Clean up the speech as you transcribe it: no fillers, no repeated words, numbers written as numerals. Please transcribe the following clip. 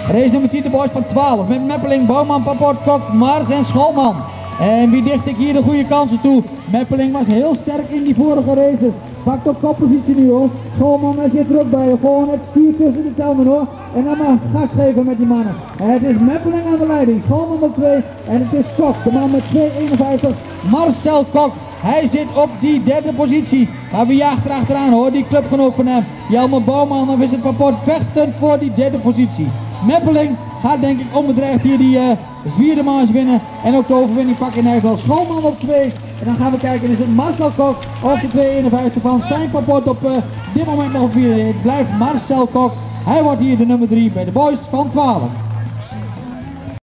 Race nummer 10 de boys van 12 met Meppeling, Bouwman, Paport, Kok, Mars en Schoolman. En wie dicht ik hier de goede kansen toe? Meppeling was heel sterk in die vorige races. Pakt op koppositie nu hoor. Schoolman zit er ook bij. Gewoon het stuur tussen de telmen hoor. En dan maar gas geven met die mannen. En het is Meppeling aan de leiding. Schoolman op 2. En het is Kok, de man met 2,51. Marcel Kok. Hij zit op die derde positie. Maar wie jaagt er achteraan hoor? Die clubgenoot van hem. Jelmer Bouwman of is het Paport vechtend voor die derde positie. Meppeling gaat denk ik onbedreigd hier die vierde manche winnen en ook de overwinning pakken in Nijvel. Schoolman op 2 en dan gaan we kijken, is het Marcel Kok of de 2,51 van Stijn Paport op dit moment nog op 4. Het blijft Marcel Kok, hij wordt hier de nummer 3 bij de boys van 12.